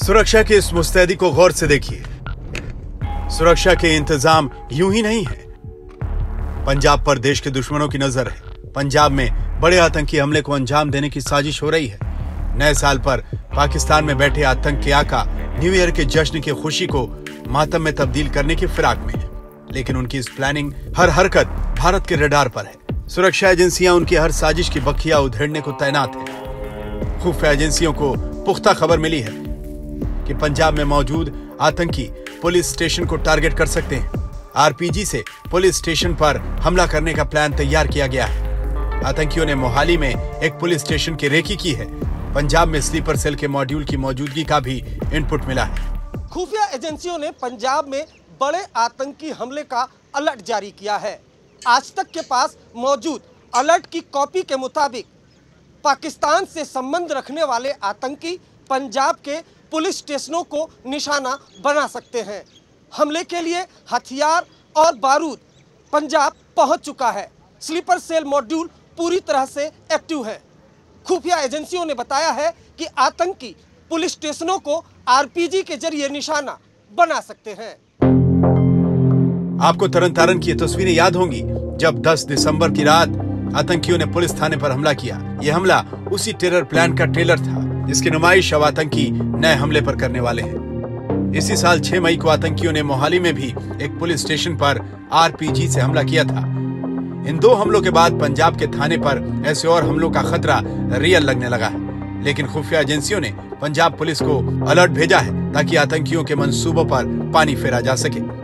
सुरक्षा की इस मुस्तैदी को गौर से देखिए। सुरक्षा के इंतजाम यूं ही नहीं है। पंजाब पर देश के दुश्मनों की नजर है। पंजाब में बड़े आतंकी हमले को अंजाम देने की साजिश हो रही है। नए साल पर पाकिस्तान में बैठे आतंक के आका न्यू ईयर के जश्न की खुशी को मातम में तब्दील करने की फिराक में है, लेकिन उनकी इस प्लानिंग हर हरकत भारत के रडार पर है। सुरक्षा एजेंसियां उनकी हर साजिश की बखिया उधेड़ने को तैनात हैं। खुफिया एजेंसियों को पुख्ता खबर मिली है कि पंजाब में मौजूद आतंकी पुलिस स्टेशन को टारगेट कर सकते हैं। आरपीजी से पुलिस स्टेशन पर हमला करने का प्लान तैयार किया गया है। आतंकियों ने मोहाली में एक पुलिस स्टेशन की रेकी की है। पंजाब में स्लीपर सेल के मॉड्यूल की मौजूदगी का भी इनपुट मिला है। खुफिया एजेंसियों ने पंजाब में बड़े आतंकी हमले का अलर्ट जारी किया है। आज तक के पास मौजूद अलर्ट की कॉपी के मुताबिक पाकिस्तान से संबंध रखने वाले आतंकी पंजाब के पुलिस स्टेशनों को निशाना बना सकते हैं। हमले के लिए हथियार और बारूद पंजाब पहुंच चुका है। स्लीपर सेल मॉड्यूल पूरी तरह से एक्टिव है। खुफिया एजेंसियों ने बताया है कि आतंकी पुलिस स्टेशनों को आरपीजी के जरिए निशाना बना सकते हैं। आपको तरन तारन की तस्वीरें याद होंगी जब 10 दिसंबर की रात आतंकियों ने पुलिस थाने पर हमला किया। यह हमला उसी टेरर प्लान का ट्रेलर था जिसकी नुमाइश अब आतंकी नए हमले पर करने वाले हैं। इसी साल 6 मई को आतंकियों ने मोहाली में भी एक पुलिस स्टेशन पर आरपीजी से हमला किया था। इन दो हमलों के बाद पंजाब के थाने पर ऐसे और हमलों का खतरा रियल लगने लगा है, लेकिन खुफिया एजेंसियों ने पंजाब पुलिस को अलर्ट भेजा है ताकि आतंकियों के मंसूबों पर पानी फेरा जा सके।